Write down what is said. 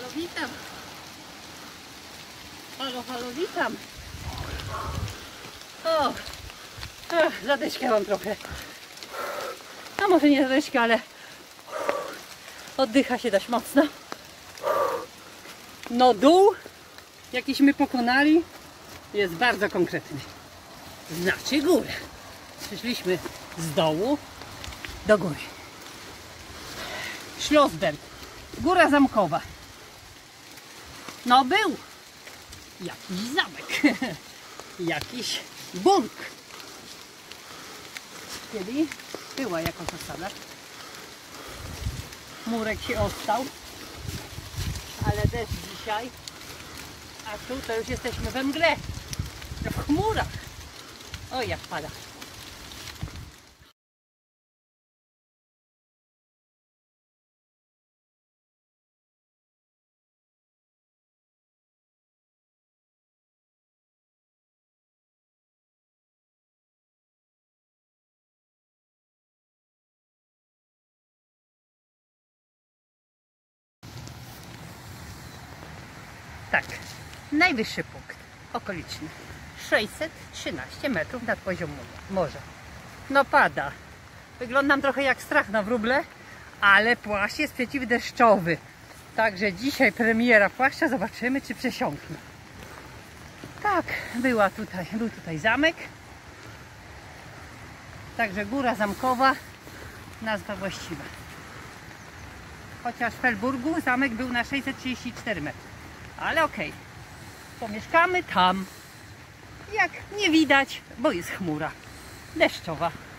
witam. Halo, halo, witam. O, zadyszkę mam trochę. A może nie zadyszkę, ale oddycha się dość mocno. No dół, jakiśmy pokonali, jest bardzo konkretny. Znaczy górę. Przyszliśmy z dołu do góry. Schlossberg, Góra Zamkowa. No był jakiś zamek, jakiś burg. Kiedyś była jakaś osada. Murek się ostał, ale deszcz dzisiaj. A tu to już jesteśmy we mgle, w chmurach. O, jak pada. Tak, najwyższy punkt okoliczny. 613 metrów nad poziomem morza. No pada. Wyglądam trochę jak strach na wróble, ale płaszcz jest przeciwdeszczowy. Także dzisiaj premiera płaszcza, zobaczymy, czy przesiąknie. Tak, był tutaj zamek. Także Góra Zamkowa, nazwa właściwa. Chociaż w Felburgu zamek był na 634 metry. Ale okej, pomieszkamy tam, jak nie widać, bo jest chmura deszczowa.